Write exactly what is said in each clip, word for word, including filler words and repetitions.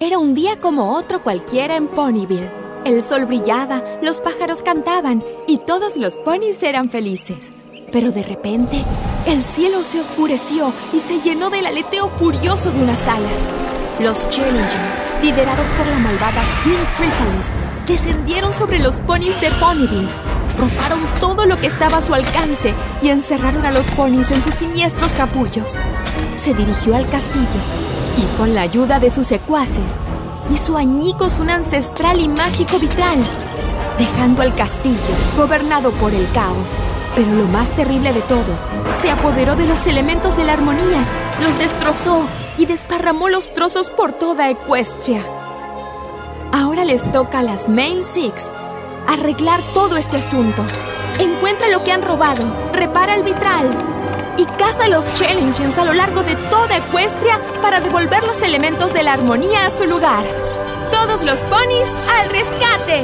Era un día como otro cualquiera en Ponyville. El sol brillaba, los pájaros cantaban y todos los ponis eran felices. Pero de repente, el cielo se oscureció y se llenó del aleteo furioso de unas alas. Los Challengers, liderados por la malvada Queen Chrysalis, descendieron sobre los ponis de Ponyville. Robaron todo lo que estaba a su alcance y encerraron a los ponis en sus siniestros capullos. Se dirigió al castillo y, con la ayuda de sus secuaces, hizo añicos un ancestral y mágico vitral, dejando al castillo gobernado por el caos. Pero lo más terrible de todo, se apoderó de los elementos de la armonía, los destrozó y desparramó los trozos por toda Equestria. Ahora les toca a las Male Six arreglar todo este asunto. Encuentra lo que han robado, repara el vitral y caza a los Challengers a lo largo de toda Equestria para devolver los elementos de la armonía a su lugar. ¡Todos los ponis al rescate!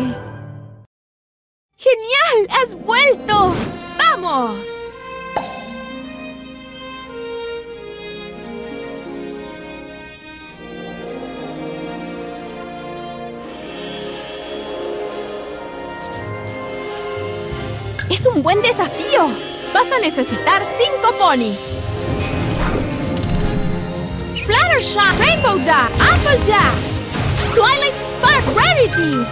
¡Genial! ¡Has vuelto! ¡Vamos! ¡Es un buen desafío! Vas a necesitar cinco ponis. Fluttershy, Rainbow Dash, Applejack, Twilight Spark Rarity,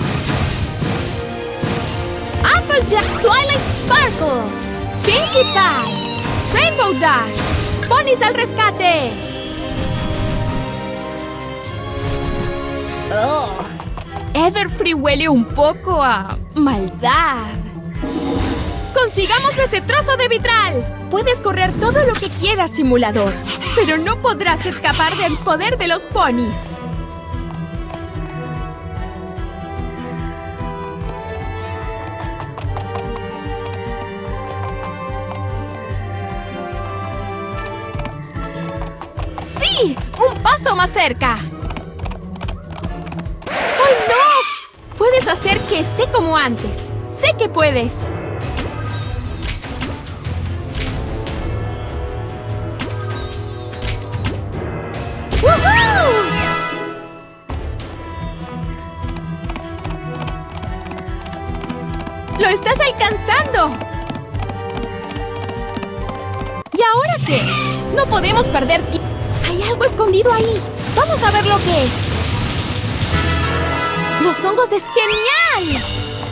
Applejack, Twilight Sparkle, Pinkie Pie, Rainbow Dash, ponis al rescate. Oh. Everfree huele un poco a maldad. ¡Consigamos ese trozo de vitral! Puedes correr todo lo que quieras, simulador, pero no podrás escapar del poder de los ponis. ¡Sí! ¡Un paso más cerca! ¡Ay, no! Puedes hacer que esté como antes. ¡Sé que puedes! ¡Lo estás alcanzando! ¿Y ahora qué? No podemos perder tiempo. Hay algo escondido ahí. Vamos a ver lo que es. ¡Los hongos de... ¡Genial!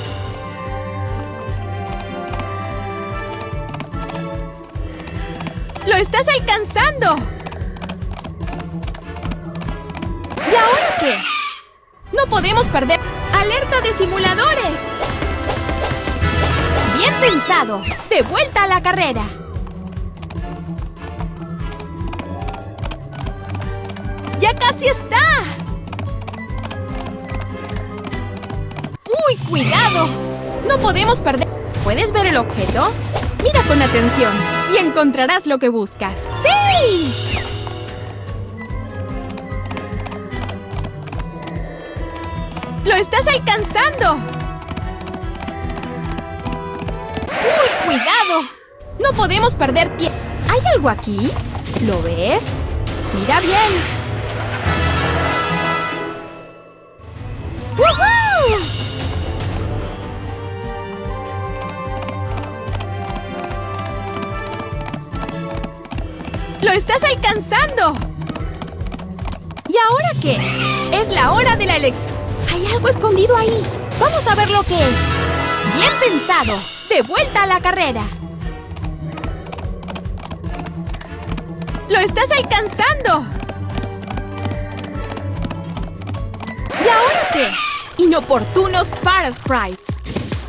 ¡Lo estás alcanzando! ¿Y ahora qué? ¡No podemos perder! ¡Alerta de simuladores! ¡Bien pensado! ¡De vuelta a la carrera! ¡Ya casi está! ¡Uy, cuidado! ¡No podemos perder! ¿Puedes ver el objeto? Mira con atención y encontrarás lo que buscas. ¡Sí! ¡Lo estás alcanzando! ¡Uy, cuidado! No podemos perder tiempo. ¿Hay algo aquí? ¿Lo ves? ¡Mira bien! ¡Woohoo! ¡Lo estás alcanzando! ¿Y ahora qué? Es la hora de la elección. Hay algo escondido ahí. Vamos a ver lo que es. ¡Bien pensado! ¡De vuelta a la carrera! ¡Lo estás alcanzando! ¿Y ahora qué? Inoportunos Parasprites.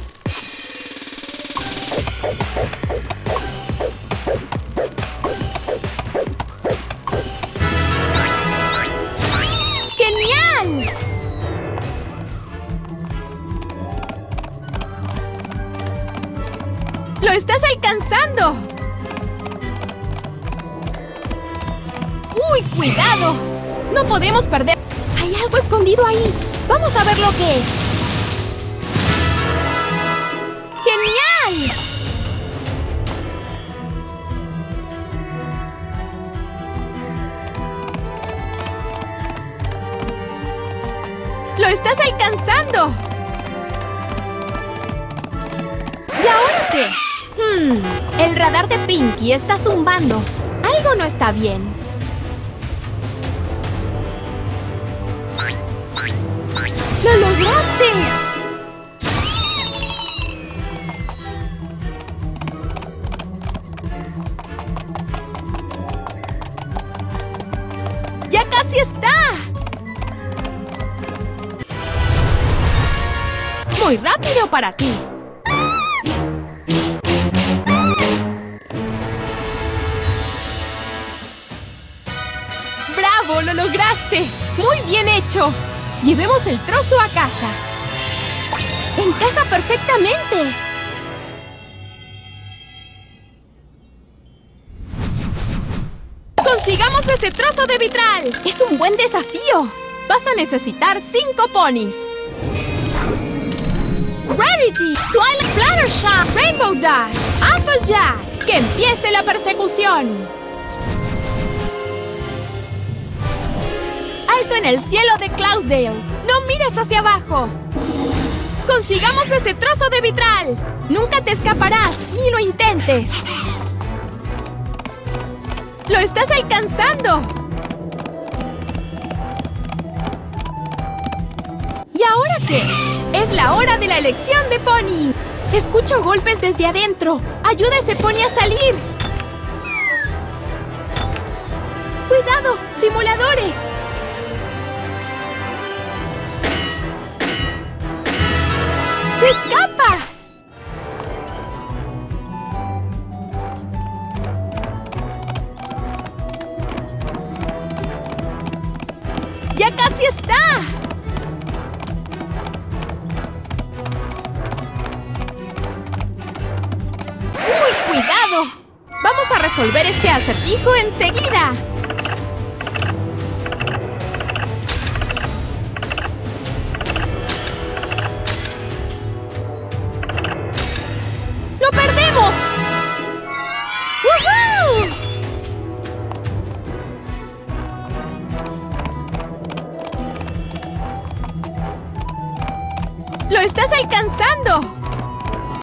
¡Genial! ¡Lo estás alcanzando! ¡Uy, cuidado! No podemos perder. Hay algo escondido ahí. Vamos a ver lo que es. ¡Genial! ¡Lo estás alcanzando! ¿Y ahora qué? Hmm, el radar de Pinkie está zumbando. Algo no está bien. ¡Lo lograste! ¡Ya casi está! Muy rápido para ti. ¡Bravo! ¡Lo lograste! ¡Muy bien hecho! Llevemos el trozo a casa. ¡Encaja perfectamente! ¡Consigamos ese trozo de vitral! ¡Es un buen desafío! Vas a necesitar cinco ponis. Rarity, Twilight Fluttershy, Rainbow Dash, Applejack. ¡Que empiece la persecución! ¡Alto en el cielo de Cloudsdale! ¡No mires hacia abajo! ¡Consigamos ese trozo de vitral! ¡Nunca te escaparás! ¡Ni lo intentes! ¡Lo estás alcanzando! ¿Y ahora qué? ¡Es la hora de la elección de pony! Escucho golpes desde adentro. ¡Ayuda a ese pony a salir! ¡Cuidado! ¡Simuladores! ¡Se escapa! ¡Ya casi está! ¡Uy, cuidado! Vamos a resolver este acertijo enseguida. ¡Lo perdemos! ¡Woohoo! ¡Lo estás alcanzando!